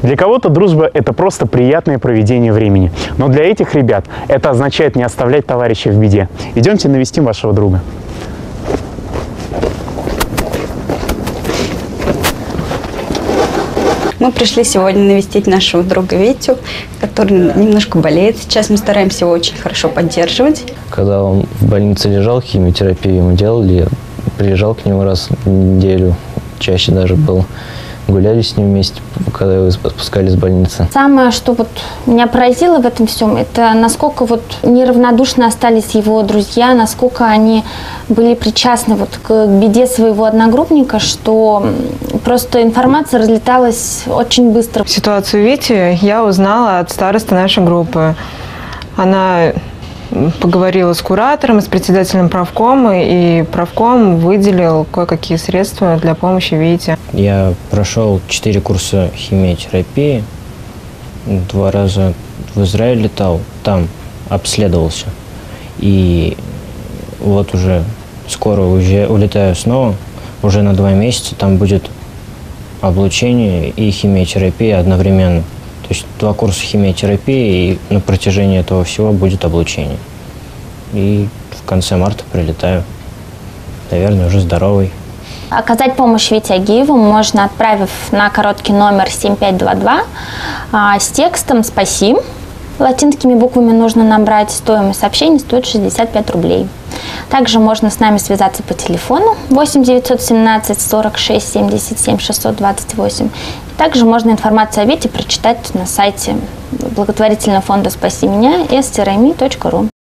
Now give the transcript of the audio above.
Для кого-то дружба – это просто приятное проведение времени. Но для этих ребят это означает не оставлять товарища в беде. Идемте навестим вашего друга. Мы пришли сегодня навестить нашего друга Витю, который немножко болеет. Сейчас мы стараемся его очень хорошо поддерживать. Когда он в больнице лежал, химиотерапию ему делали, я приезжал к нему раз в неделю, чаще даже был. Гуляли с ним вместе, когда его отпускали из больницы. Самое, что вот меня поразило в этом всем, это насколько вот неравнодушно остались его друзья, насколько они были причастны вот к беде своего одногруппника, что просто информация разлеталась очень быстро. Ситуацию Вити я узнала от старосты нашей группы. Она поговорила с куратором, с председателем правкома, и правком выделил кое-какие средства для помощи Вите. Я прошел 4 курса химиотерапии, 2 раза в Израиль летал, там обследовался. И вот уже скоро улетаю снова, уже на 2 месяца, там будет облучение и химиотерапия одновременно. То есть 2 курса химиотерапии, и на протяжении этого всего будет облучение. И в конце марта прилетаю. Наверное, уже здоровый. Оказать помощь Вите Агиеву можно, отправив на короткий номер 7522 с текстом «Спаси». Латинскими буквами нужно набрать. Стоимость сообщения стоит 65 рублей. Также можно с нами связаться по телефону 8 917 46 77 628. Также можно информацию о Вите прочитать на сайте благотворительного фонда «Спаси меня» s-mi.ru.